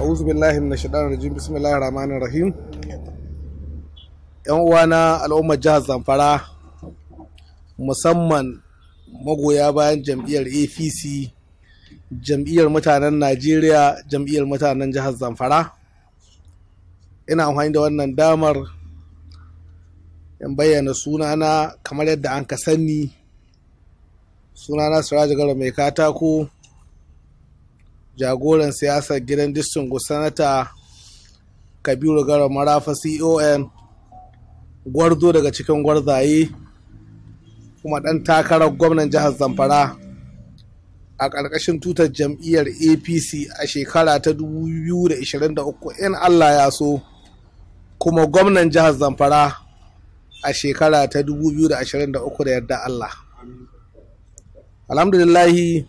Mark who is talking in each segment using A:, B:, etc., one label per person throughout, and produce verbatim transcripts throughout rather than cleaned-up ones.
A: A'udhu billahi minash shaitanir rajim. Bismillahir rahmanir rahim. Yan uwana al'ummar jihar Zamfara, musamman magoya bayan jam'iyyar A P C, jam'iyyar mutanen Najeriya, jam'iyyar mutanen jihar Zamfara, ina amfani da wannan damar in bayyana sunana kamar yadda an ka sani. Sunana Surajo Garba mai Katako, jagoran siyasar gidan distingu sanata Kabiru Garba Marafa C O N, gwarzo daga cikin gwarzaye, kuma ɗan takarar gwamnan jihar Zamfara a ƙarƙashin tutar jam'iyyar A P C a shekara ta dubu biyu da ashirin da uku in Allah ya so, kuma gwamnan jihar Zamfara a shekara ta dubu biyu da ashirin da uku da yarda Allah. Alhamdulillahi,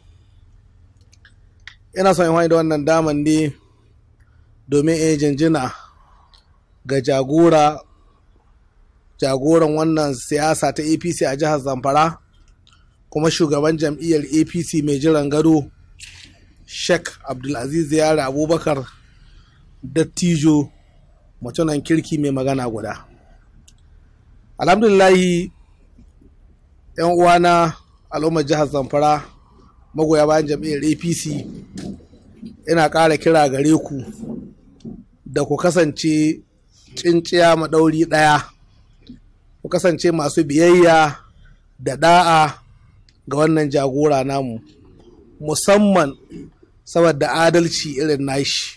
A: ina son yi da wannan daman ne domin in jinjina ga jagora jagoran wannan siyasa ta A P C a jihar Zamfara, kuma shugaban jam'iyyar A P C mai jiran gado, Sheikh Abdulaziz Yara Abubakar, dattijo mutunan kirki mai magana guda. Alhamdulillahi, yan uwana al'ummar jihar Zamfara, magoya bayan jam'iyyar A P C, ina ƙara kira gare ku da ku kasance tsinciya maɗauri ɗaya, ku kasance masu biyayya da da'a ga wannan jagora namu, musamman saboda adalci irin nashi.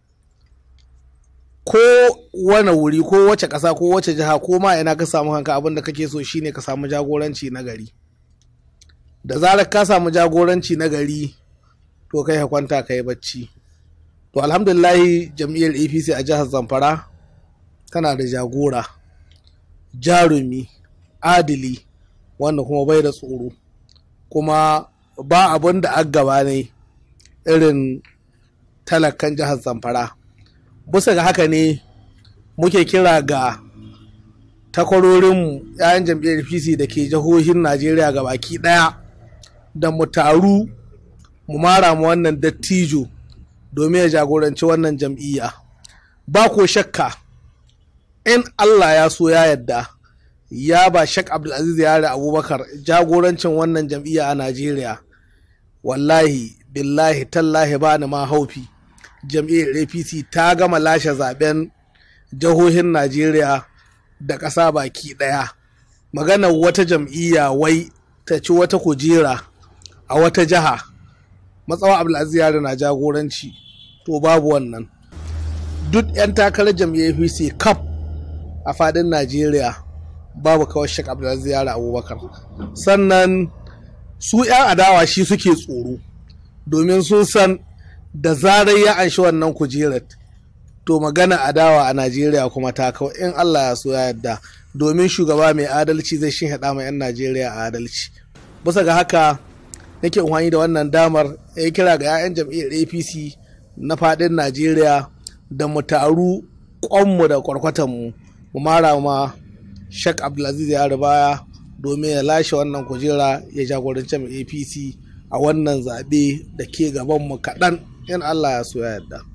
A: Ko wani wuri, ko wace ƙasa, ko wace jiha, ko ma ina ka samu kanka, abin da kake so shine ka samu jagoranci na gari. Da zarar ka samu jagoranci na gari, to kai kwanta ka yi bacci. To alhamdulillahi, jam'iyyar A P C a jihar Zamfara tana da jagora jarumi, adili, wanda kuma bai da tsoro, kuma ba abin da aka gaba ne irin talakan jihar Zamfara. Bisa ga haka ne muke kira ga takwarorinmu 'ya'yan jam'iyyar A P C da ke jihohin Najeriya ga baki ɗaya da mu taru mu mara mu wannan dattijo domin ya jagoranci wannan jam'iyya. Ba ko shakka, in Allah ya so ya yadda ya ba Sheikh Abdulaziz Yara Abubakar jagorancin wannan jam'iyya a Najeriya, wallahi billahi tallahi ba ni ma haufi, jam'iyyar A P C ta gama lashe zaben jihohin Najeriya da ƙasa baki ɗaya. Maganar wata jam'iyya wai ta ci wata kujera a wata jiha, matsawa Abdulaziz Yara na jagoranci, to babu wannan. Duk 'yan takarar jam'iyyar A P C kaf a fadin Najeriya babu kawai Sheikh Abdulaziz Yara Abubakar. Sannan su 'yan adawa shi suke tsoro, domin sun san da zarar ya anshi wannan kujerar, to magana adawa a Najeriya kuma ta kawai in Allah ya so ya yarda, domin shugaba mai adalci zai shin haɗa ma 'yan Najeriya a adalci. Bisa ga haka nake amfani da wannan damar ya kira ga 'ya'yan jam'iyyar A P C na fadin Najeriya da mu taru kwanmu da kwarkwatanmu mu mara ma Sheikh Abdulaziz Yara baya domin ya lashe wannan kujera, ya jagoranci A P C a wannan zaɓe da ke gabanmu kaɗan in Allah ya so ya yarda.